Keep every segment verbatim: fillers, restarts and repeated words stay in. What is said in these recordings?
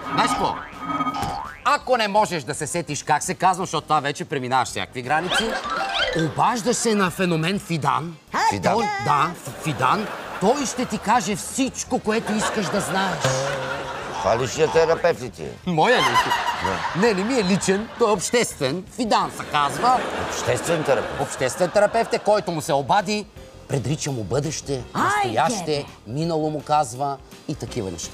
Знаеш какво? Ако не можеш да се сетиш как се казва, защото това вече преминаваш всякакви граници, обаждаш се на феномен Фидан. Фидан? Той, да, Фидан. Той ще ти каже всичко, което искаш да знаеш. Това личният терапевт ли ти е? Моя ли? Да. Не, не ми е личен, той е обществен. Фидан се казва. Обществен терапевт? Обществен терапевт е, който му се обади, предрича му бъдеще, настояще, минало му казва и такива неща.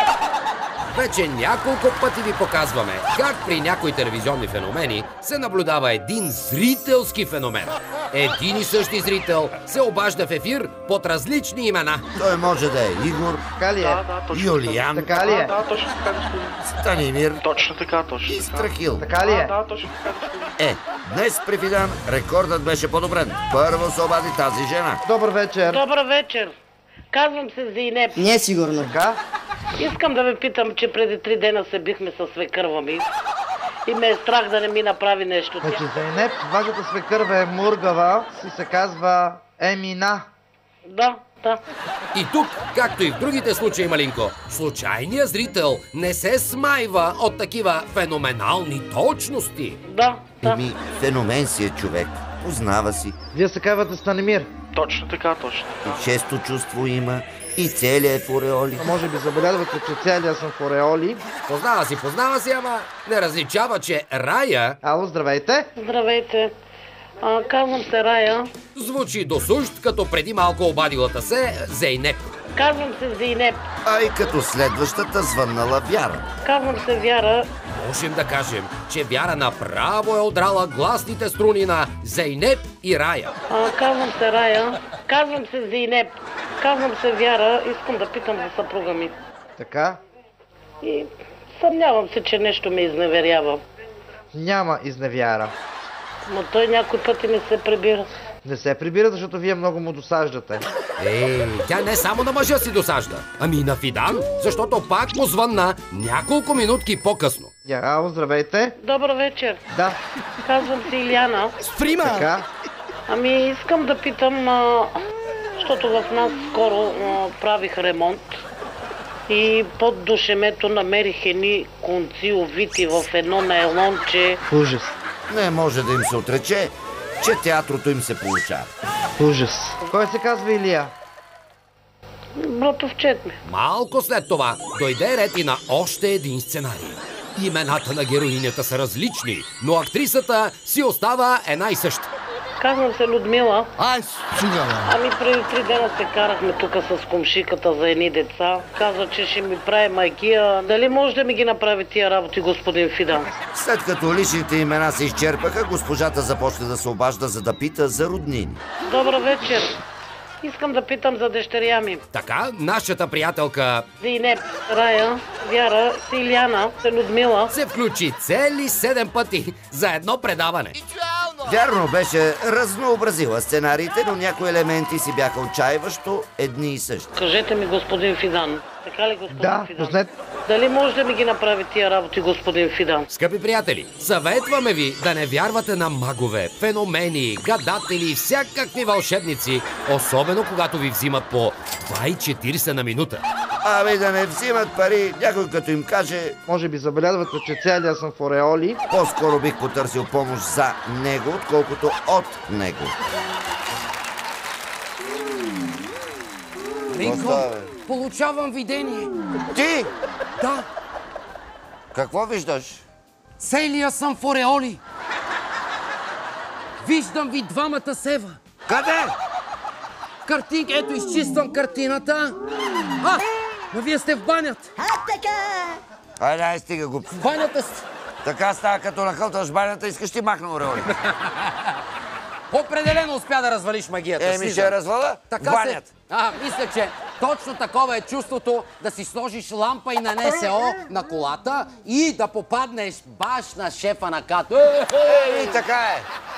Вече няколко пъти ви показваме как при някои телевизионни феномени се наблюдава един зрителски феномен. Един и същи зрител се обажда в ефир под различни имена. Той може да е Игор, така ли е? Да, да, точно. Юлиян, Така ли е? Да, да, точно така, господин. Станимир Точно така, точно и така. Страхил. Така ли е? Да, да, точно така, господин. Е, днес при Фидан рекордът беше подобрен. Първо се обади тази жена. Добър вечер. Добър вечер. Казвам се Зейнеп. Не е сигурно. Така? Искам да ви питам, че преди три дена се бихме със свекърва ми и ме е страх да не ми направи нещо. Значи Зейнеп, вашата свекърва е мургава и се казва Емина. Да, да. И тук, както и в другите случаи, Малинко, случайният зрител не се смайва от такива феноменални точности. Да, да. Еми, феномен си е човек. Познава си. Вие се казвате Станимир. Точно така, точно така. И често чувство има. И целият е в ореоли. А може би забелязвате, че целия съм в ореоли. Познава си, познава си, ама не различава, че Рая Ало, здравейте. Здравейте. А, казвам се Рая. звучи досущ, като преди малко обадилата се Зейнеп. Казвам се Зейнеп. А и като следващата звъннала Вяра. Казвам се Вяра. Можем да кажем, че Вяра направо е удрала гласните струни на Зейнеп и Рая. А, казвам се Рая. Казвам се Зейнеп. Казвам се Вяра. Искам да питам за съпруга ми. Така? И съмнявам се, че нещо ме изневерява. Няма изневяра. Но той някой пъти не се прибира. Не се прибира, защото вие много му досаждате. Ей, тя не само на мъжа си досажда, ами и на Фидан, защото пак му звънна няколко минутки по-късно. Я, ало, здравейте. Добър вечер. Да, Казвам се Иляна. Стрима! така. Ами искам да питам, а, защото в нас скоро а, правих ремонт и под душемето намерих едни конци увити в едно найлонче. Ужас. Не може да им се отрече, че театрото им се получава. Ужас. Кой се казва Илия? Братовчет ми. Малко след това дойде ред и на още един сценарий. Имената на героинята са различни, но актрисата си остава една и съща. Казвам се Людмила. Ай, сега, бе. Ами преди три дена се карахме тук с комшиката за едни деца. Каза, че ще ми прави майкия. Дали може да ми ги направи тия работи, господин Фидан? След като личните имена се изчерпаха, госпожата започна да се обажда, за да пита за роднини. Добър вечер. Искам да питам за дъщеря ми. Така, нашата приятелка Зейнеп, Рая, Вяра, Иляна, Людмила. се включи цели седем пъти за едно предаване. Вярно беше разнообразила сценариите, но някои елементи си бяха отчаиващо едни и същи. Кажете ми, господин Фидан. Така ли, господин Да, Фидан? познете. Дали може да ми ги направи тия работи, господин Фидан? Скъпи приятели, съветваме ви да не вярвате на магове, феномени, гадатели и всякакви вълшебници, особено когато ви взимат по два и четирийсет на минута. Ами да не взимат пари, някой като им каже, Може би забелязвате, че целия съм в ореоли. по-скоро бих потърсил помощ за него, отколкото от него. Ринко, получавам видение. Ти? Да, Какво виждаш? целия съм в ореоли. Виждам ви двамата сева. Къде? Картинка, ето изчиствам картината. А, но вие сте в банята. А, така! Айде, ай, стига го. В банята сте. Така става, като нахълташ банята, искаш ти махна ореоли. Определено успя да развалиш магията. Еми, Слиза. ще развала Така в се... банята. А, мисля, че точно такова е чувството да си сложиш лампа и на НСО на колата и да попаднеш баш на шефа на като. Еми, така е.